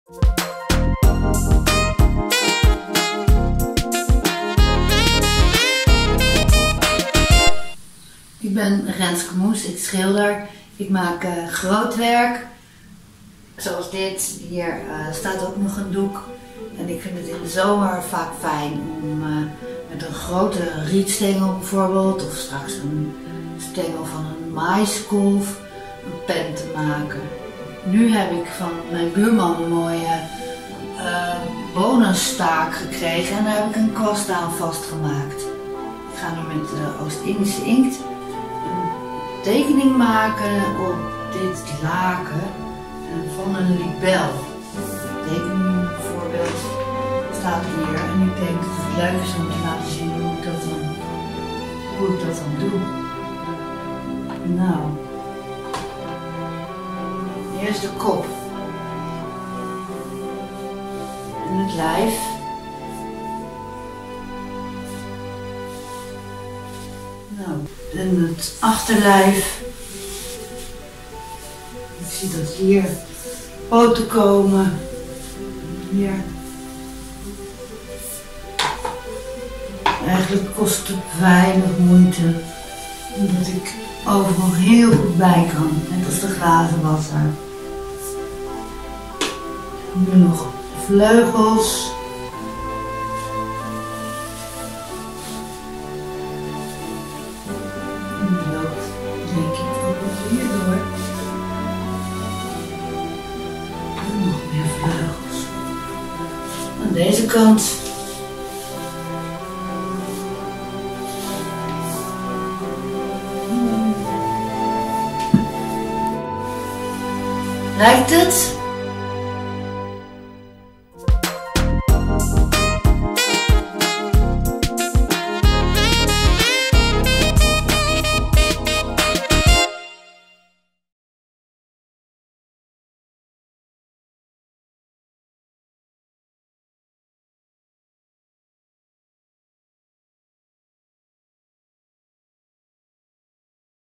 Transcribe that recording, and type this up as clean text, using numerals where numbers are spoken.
Ik ben Renske Moes, ik schilder. Ik maak grootwerk. Zoals dit. Hier staat ook nog een doek. En ik vind het in de zomer vaak fijn om met een grote rietstengel bijvoorbeeld, of straks een stengel van een maïskolf, een pen te maken. Nu heb ik van mijn buurman een mooie bonenstaak gekregen en daar heb ik een kwast aan vastgemaakt. Ik ga nu met Oost-Indische inkt een tekening maken op dit laken van een libel. De tekening bijvoorbeeld staat hier en ik denk dat het leuk is om te laten zien hoe ik dat dan doe. Nou, hier is de kop en het lijf. Nou, en het achterlijf. Ik zie dat hier poten komen. Hier. Eigenlijk kost het weinig moeite, omdat ik overal heel goed bij kan, net als de glazenwasser. Nu nog vleugels. En die loopt denk ik ook nog hier door. En nog meer vleugels. Aan deze kant. Lijkt het?